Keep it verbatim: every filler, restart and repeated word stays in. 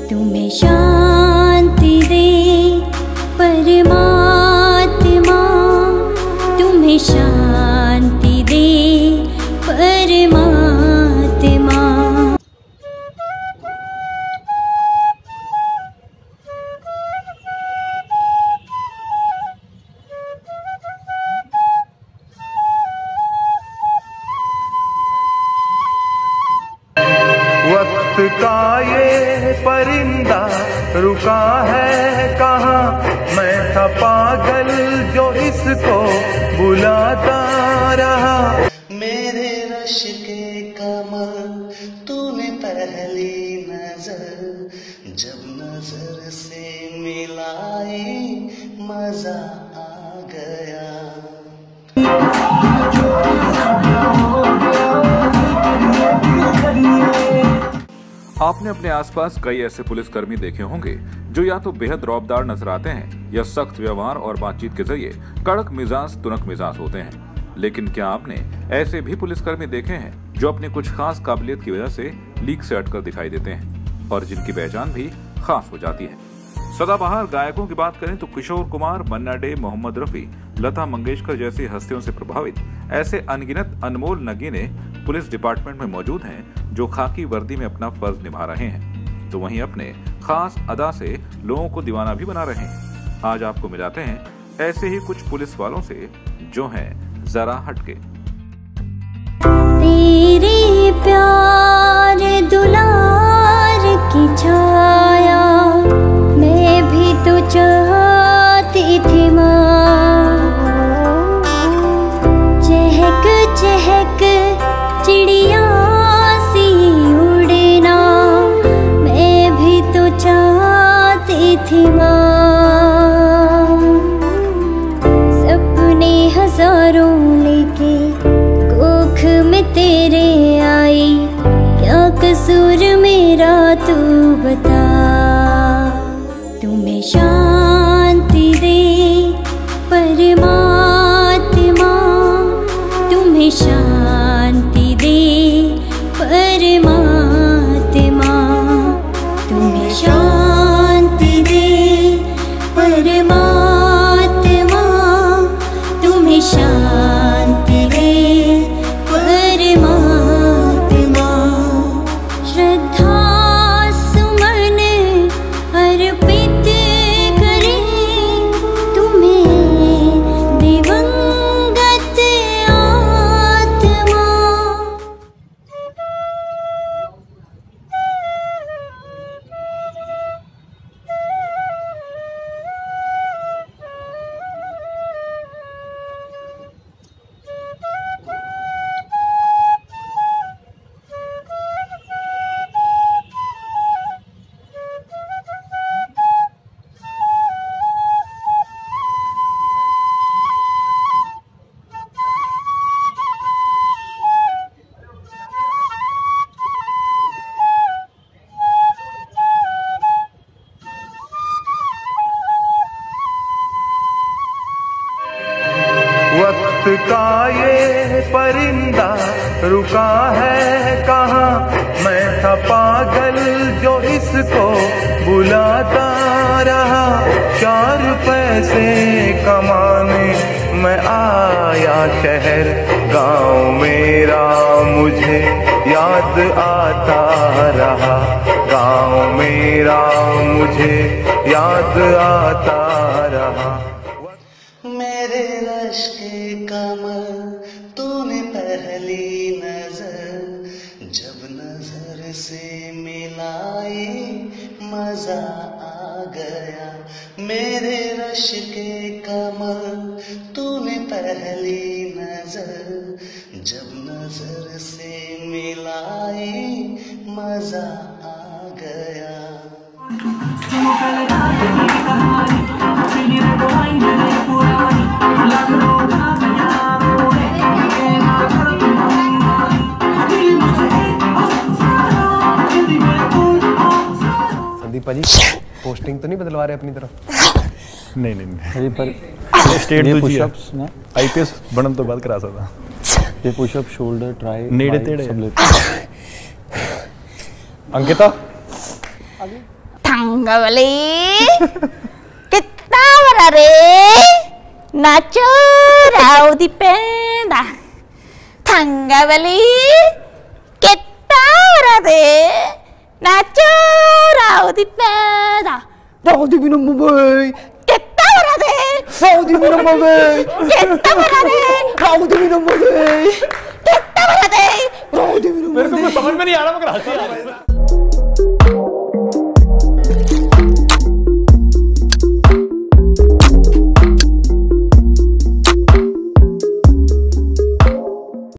तुम्हें शांति दे परमात्मा, तुम्हें शांति दे परमात्मा। वक्त का ये परिंदा रुका है कहाँ, मैं था पागल जो इसको बुलाता रहा। मेरे रश के कमल तूने पहली नजर, जब नजर से मिलाई मजा आ गया। आपने अपने आसपास कई ऐसे पुलिसकर्मी देखे होंगे जो या तो बेहद रौबदार नजर आते हैं या सख्त व्यवहार और बातचीत के जरिए कड़क मिजाज तुनक मिजाज होते हैं। लेकिन क्या आपने ऐसे भी पुलिसकर्मी देखे हैं जो अपनी कुछ खास काबिलियत की वजह से लीक से हटकर दिखाई देते हैं और जिनकी पहचान भी खास हो जाती है। सदाबहार गायकों की बात करें तो किशोर कुमार, मन्ना डे, मोहम्मद रफी, लता मंगेशकर जैसी हस्तियों से प्रभावित ऐसे अनगिनत अनमोल नगीने पुलिस डिपार्टमेंट में मौजूद हैं जो खाकी वर्दी में अपना फर्ज निभा रहे हैं, तो वहीं अपने खास अदा से लोगों को दीवाना भी बना रहे हैं। आज आपको मिलाते हैं ऐसे ही कुछ पुलिस वालों से जो हैं जरा हटके। तेरे प्यार दुलार की छाया मैं भी तो चाहती थी माँ, चहक चहक चिड़िया सी उड़ना मैं भी तो चाहती थी माँ। सपने हजारों लेके कोख में तेरे आई, क्या कसूर मेरा तू बता। तुम्हें शांति दे परमात्मा, तुम्हें शांति दे परमात्मा, तुम्हें शांति दे परमात्मा, तुम्हें शांति दे परमात्मा। श्रद्धा सुमन अर्पित करें तुम्हें दिवंगत आत्मा। वक्त का ये परिंदा रुका है कहाँ, मैं था पागल जो इसको बुलाता रहा। चार पैसे कमाने मैं आया शहर, गांव मेरा मुझे याद आता रहा। गांव मेरा मुझे याद आता रहा। मेरे रश के कमल तूने पहली नजर, जब नजर से मिलाई मजा आ गया। मेरे रश के कमल तूने पहली नजर, जब नजर से मिलाई मजा आ गया। संदीप पाजी पोस्टिंग तो नहीं बदलवा रहे अपनी तरफ? नहीं नहीं नहीं पर स्टेट ये दूजी है, पुशअप्स ना आईपीएस बनन तो बाद करा सकता। ये पुशअप, शोल्डर, ट्राई, नेड़े तेड़े सब लेते। Ankita Tangavali Kitavarare Nacho di penda Tangavali Kitavarare Nacho di penda Rauti minum boy Kitavarare Rauti minum boy Kitavarare Rauti minum boy Kitavarare Rauti minum boy मेरे को समझ में नहीं आ रहा, मगर हंसी आ रही है।